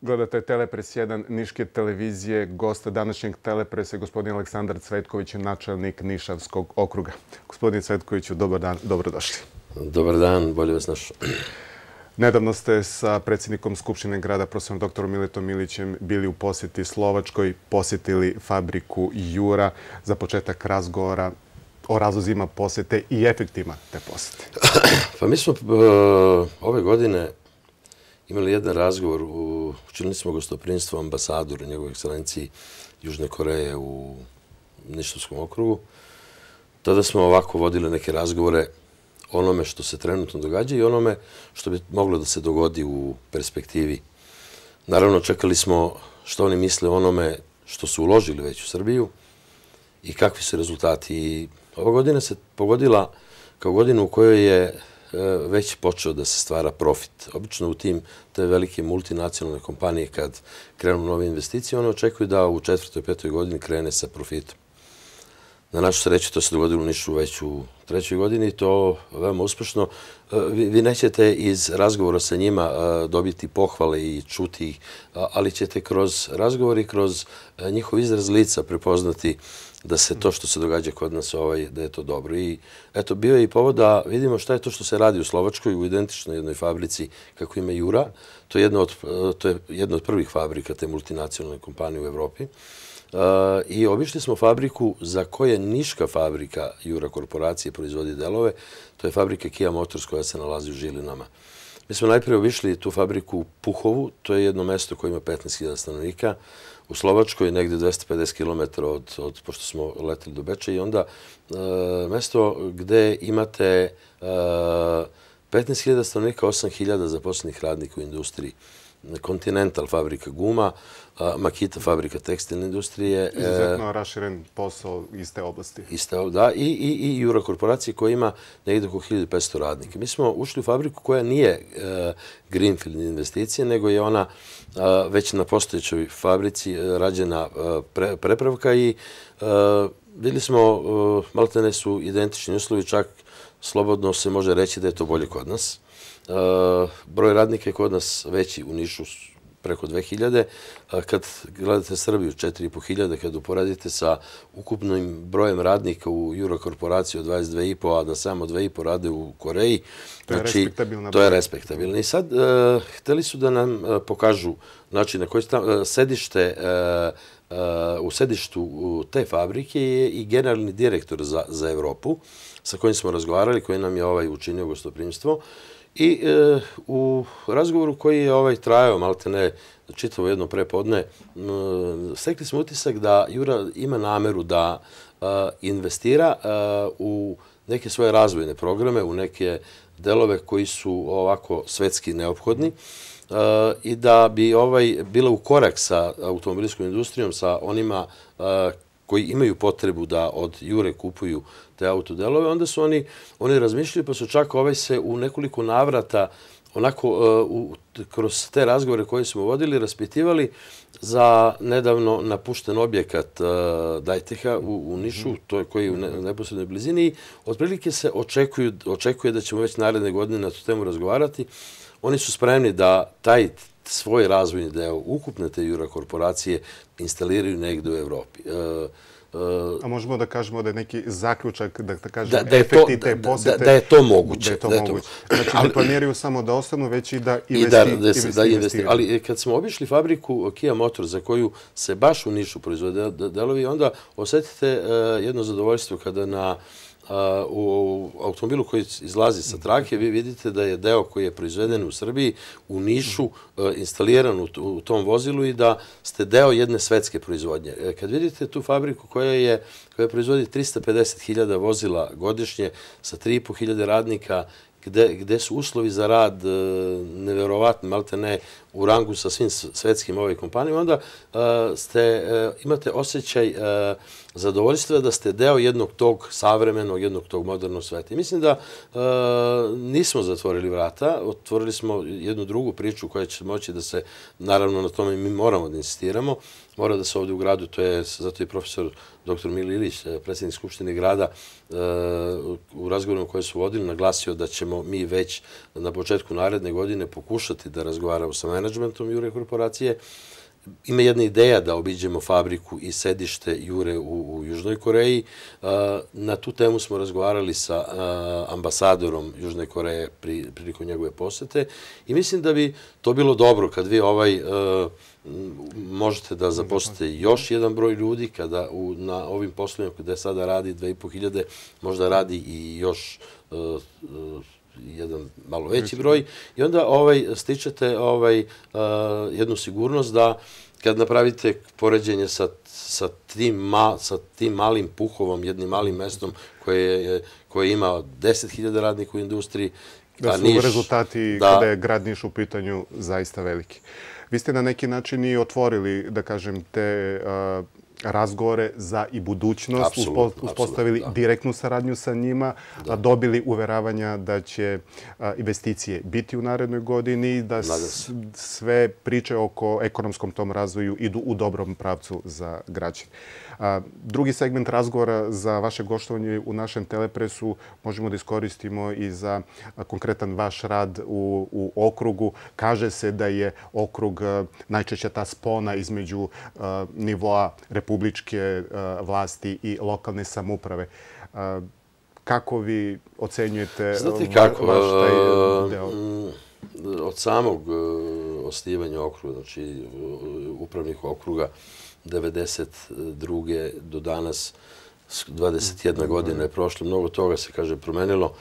Gledate Telepres 1 Niške televizije. Gost današnjeg Telepresa je gospodin Aleksandar Cvetković, načelnik Nišavskog okruga. Gospodine Cvetkoviću, dobar dan, dobrodošli. Dobar dan, bolje vas našao. Nedavno ste sa predsjednikom Skupštine grada, profesorom doktorom Miletom Milićem, bili u posjeti Slovačkoj, posjetili fabriku Jura. Za početak razgovora o razlozima posjete i efektima te posjete. Pa mi smo ove godine imali jedan razgovor, učinili smo gostoprimstvo ambasadoru njegove ekscelenciji Južne Koreje u Nišavskom okrugu. Tada smo ovako vodili neke razgovore o onome što se trenutno događa i onome što bi moglo da se dogodi u perspektivi. Naravno, čekali smo što oni misle o onome što su uložili već u Srbiju i kakvi su rezultati. I ova godina se pogodila kao godina u kojoj je već počeo da se stvara profit. Obično u te velike multinacionalne kompanije kad krenu nove investicije, one očekuju da u 4. i 5. godini krene sa profitom. Na našu sreću to se dogodilo u Nišu već u 3. godini i to veoma uspešno. Vi nećete iz razgovora sa njima dobiti pohvale i čuti ih, ali ćete kroz razgovor i kroz njihov izraz lica prepoznati da se to što se događa kod nas, da je to dobro. I eto, bio je i povod da vidimo šta je to što se radi u Slovačkoj, u identičnoj jednoj fabrici kako ima Jura. To je jedna od prvih fabrika te multinacionalne kompanije u Evropi. I obišli smo fabriku za koje niška fabrika Jura korporacije proizvodi delove. To je fabrika Kia Motors koja se nalazi u Žilinama. Mi smo najprije obišli tu fabriku u Puhovu. To je jedno mesto koje ima 15.000 stanovnika. U Slovačkoj je negde 250 km pošto smo leteli do Beča i onda mesto gde imate 15.000 stanovnika, 8.000 zaposlenih radnika u industriji. Continental fabrika guma, Makita fabrika tekstilne industrije. Izuzetno raširen posao iz te oblasti. Da, i Jura korporacije koja ima negdje oko 1500 radnika. Mi smo ušli u fabriku koja nije greenfield investicija, nego je ona već na postojećoj fabrici rađena prepravka i vidjeli smo, maltene su identični uslovi, čak slobodno se može reći da je to bolje kod nas. Broj radnika je kod nas veći u Nišu preko 2000. Kad gledate Srbiju 4.500, kad uporedite sa ukupnim brojem radnika u Jura korporaciji od 22.500, a da samo 2.500 rade u Koreji, to je respektabilno. I sad hteli su da nam pokažu način na koji sedište u sedištu te fabrike je i generalni direktor za Evropu, sa kojim smo razgovarali, koji nam je učinio gostoprimstvo. I u razgovoru koji je trajao maltene čitavo jedno prepodne, stekli smo utisak da Jura ima nameru da investira u neke svoje razvojne programe, u neke delove koji su ovako svetski neophodni i da bi bila u korak sa automobilskom industrijom, sa onima koji imaju potrebu da od Jure kupuju te autodelove, onda su oni razmišljali, pa su čak se u nekoliko navrata onako kroz te razgovore koje smo vodili raspitivali za nedavno napušten objekat Dajteha u Nišu, koji je u neposrednoj blizini i otprilike se očekuje da ćemo već naredne godine na tu temu razgovarati. Oni su spremni da taj svoj razvojni deo ukupne te Jura korporacije instaliraju negde u Evropi. A možemo da kažemo da je neki zaključak, da kažem, efekti te posjete... Da je to moguće. Znači, ne planiraju samo da ostanu, već i da investiraju. Ali kad smo obišli fabriku Kia Motors, za koju se baš u Nišu proizvode delovi, onda osetite jedno zadovoljstvo kada u automobilu koji izlazi sa trake, vi vidite da je deo koji je proizveden u Srbiji, u Nišu, instaliran u tom vozilu i da ste deo jedne svetske proizvodnje. Kad vidite tu fabriku koja proizvodi 350.000 vozila godišnje sa 3.500 radnika, gde su uslovi za rad neverovatni, malte ne u rangu sa svim svetskim kompanijama, onda imate osjećaj zadovoljstva da ste deo jednog tog savremenog, jednog tog modernog sveta. I mislim da nismo zatvorili vrata, otvorili smo jednu drugu priču koja će moći da se, naravno na tome mi moramo da insistiramo, mora da se ovdje u gradu, to je zato i profesor dr. Mili Ilić, predsjednik Skupštine grada, u razgovorima koje su vodili, naglasio da ćemo mi već na početku naredne godine pokušati da razgovaramo sa menadžmentom Jure korporacije. Ima jedna ideja da obiđemo fabriku i sedište Jure u Južnoj Koreji. Na tu temu smo razgovarali sa ambasadorom Južne Koreje prilikom njegove posete i mislim da bi to bilo dobro kad vi možete da zaposlite još jedan broj ljudi, kada na ovim poslovima gde sada radi 2.500, možda radi i još jedan malo veći broj i onda stičete jednu sigurnost da kad napravite poređenje sa tim malim Puhovom, jednim malim mestom koje ima 10.000 radnika u industriji, da su rezultati kada je grad Niš u pitanju zaista veliki. Vi ste na neki način i otvorili, da kažem, te razgovore za i budućnost, uspostavili direktnu saradnju sa njima, dobili uveravanja da će investicije biti u narednoj godini, da sve priče oko ekonomskom tom razvoju idu u dobrom pravcu za građane. Drugi segment razgovora za vaše goštovanje u našem Telepresu možemo da iskoristimo i za konkretan vaš rad u okrugu. Kaže se da je okrug najčešće ta spona između nivoa republičke vlasti i lokalne samouprave. Kako vi ocenjujete vaš taj deo? Od samog osnivanja okruga, znači upravnih okruga, 1992. do danas, 21 godina je prošlo, mnogo toga se, kaže, promenilo.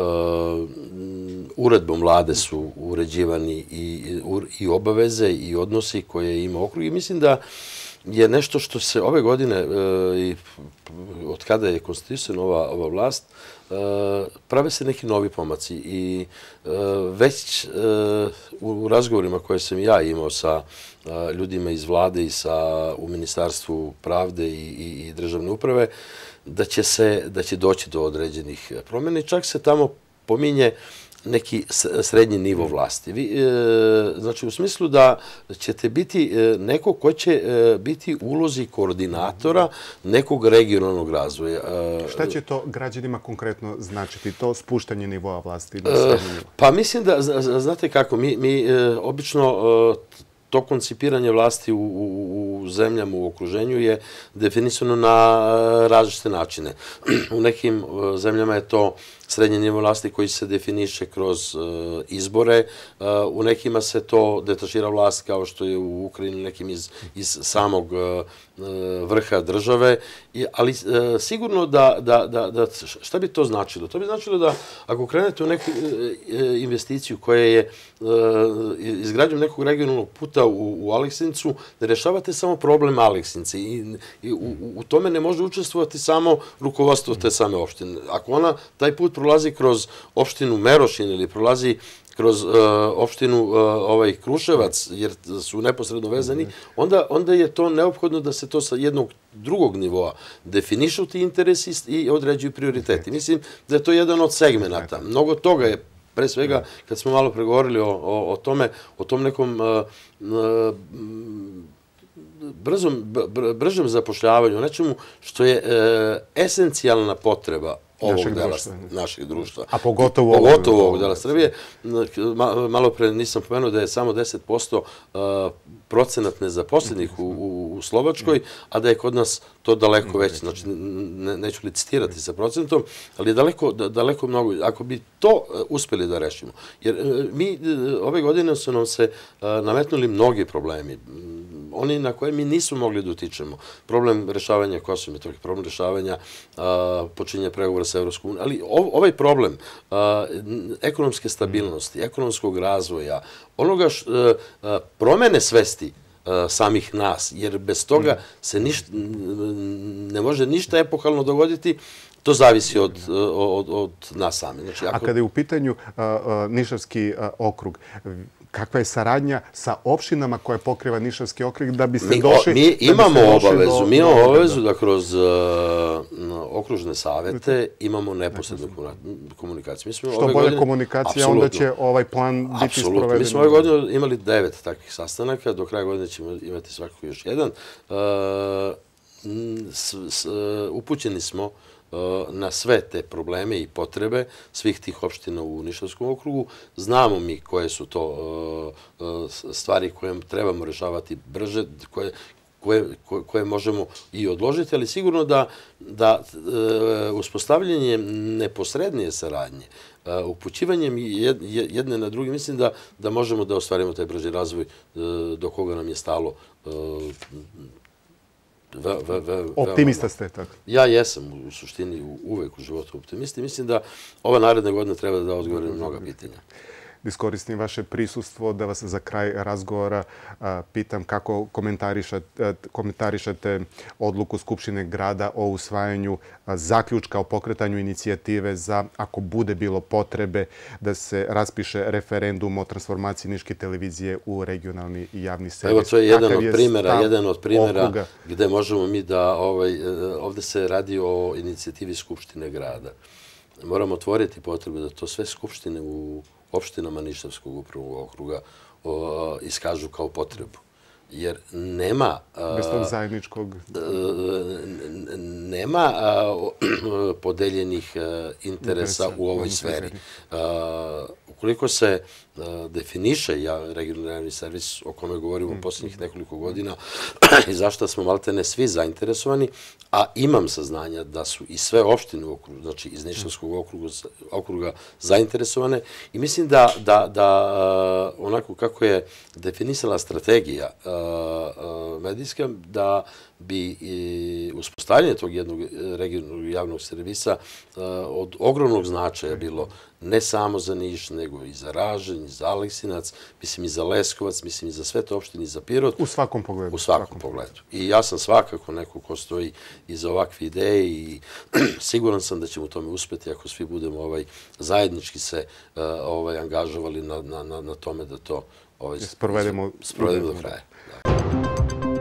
Uredbom vlade su uređivani i obaveze i odnosi koje ima okrug i mislim da je nešto što se ove godine, od kada je konstituisana ova vlast, prave se neki novi pomaci i već u razgovorima koje sam ja imao sa ljudima iz vlade i u Ministarstvu pravde i državne uprave, da će doći do određenih promjena i čak se tamo pominje neki srednji nivo vlasti. Znači, u smislu da ćete biti neko ko će biti u ulozi koordinatora nekog regionalnog razvoja. Šta će to građanima konkretno značiti, to spuštanje nivoa vlasti? Pa mislim da, znate kako, mi obično to koncipiranje vlasti u zemljama u okruženju je definisano na različite načine. U nekim zemljama je to srednje nivo vlasti koji se definiše kroz izbore. U nekima se to detašira vlast kao što je u Ukrajini, nekim iz samog vrha države. Ali sigurno da šta bi to značilo? To bi značilo da ako krenete u neku investiciju koja je izgradnjom nekog regionalnog puta u Aleksincu, ne rešavate samo problem Aleksinca i u tome ne može učestvovati samo rukovodstvo te same opštine. Ako taj put prolazi kroz opštinu Merošin ili prolazi kroz opštinu Kruševac, jer su neposredno vezani, onda je to neophodno da se to sa jednog drugog nivoa definišu ti interesi i određuju prioriteti. Mislim da je to jedan od segmenata. Mnogo toga je, pre svega, kad smo malo pregovorili o tom nekom bržem zapošljavanju, nečemu što je esencijalna potreba ovog dela našeg društva. A pogotovo ovog dela Srbije. Malo pre nisam pomenuo da je samo 10% procenat nezaposlenih u Slovačkoj, a da je kod nas to daleko veće. Znači, neću licitirati sa procentom, ali je daleko mnogo. Ako bi to uspeli da rešimo, jer mi ove godine su nam se nametnuli mnogi problemi, oni na koje mi nismo mogli da utičemo. Problem rešavanja Kosova i Metohije, problem rešavanja počinjenja pregovora sa Evropskom unijom, ali ovaj problem ekonomske stabilnosti, ekonomskog razvoja, onoga promene svesti samih nas, jer bez toga se ne može ništa epohalno dogoditi, to zavisi od nas sami. A kada je u pitanju Nišavski okrug, kakva je saradnja sa opštinama koje pokriva Nišavski okrug da biste došli... Mi imamo obavezu da kroz okružne savete imamo neposrednu komunikaciju. Što bolje komunikacija, onda će ovaj plan biti sproveden. Apsolutno. Mi smo ove godine imali 9 takvih sastanaka, do kraja godine ćemo imati svakako još jedan. Upućeni smo na sve te probleme i potrebe svih tih opština u Nišavskom okrugu. Znamo mi koje su to stvari koje trebamo rešavati brže, koje možemo i odložiti, ali sigurno da uspostavljanje neposrednije saradnje, upućivanjem jedne na drugi, mislim da možemo da ostvarimo taj brži razvoj do koga nam je stalo. Optimista ste, tako? Ja jesam u suštini uvek u životu optimista i mislim da ova naredna godina treba da odgovori na mnoga pitanja. Iskoristim vaše prisustvo da vas za kraj razgovora pitam kako komentarišete odluku Skupštine grada o usvajanju zaključka o pokretanju inicijative za, ako bude bilo potrebe, da se raspiše referendum o transformaciji Niške televizije u regionalni i javni servis. Evo, to je jedan od primjera gde možemo mi da, ovde se radi o inicijativi Skupštine grada. Moramo otvoriti potrebu da to sve skupštine u opštinama Nišavskog upravnog okruga iskažu kao potrebu. Jer nema... Bez tog zajedničkog... Nema podeljenih interesa u ovoj sferi. Ukoliko se definiše regionalni javni servis, o kome govorimo u posljednjih nekoliko godina, i zašto smo maltene svi zainteresovani, a imam saznanja da su i sve opštine u okrugu, znači iz Nišavskog okruga zainteresovane, i mislim da onako kako je definisala strategija medijska, da bi uspostavljanje tog jednog regionalnog javnog servisa od ogromnog značaja bilo ne samo za Niš, nego i za Ražanj, i za Aleksinac, mislim i za Leskovac, mislim i za sve te opštine, i za Pirot. U svakom pogledu. U svakom pogledu. I ja sam svakako neko ko stoji iza ovakve ideje i siguran sam da ćemo u tome uspeti ako svi budemo zajednički se angažovali na tome da to sprovedemo do kraja.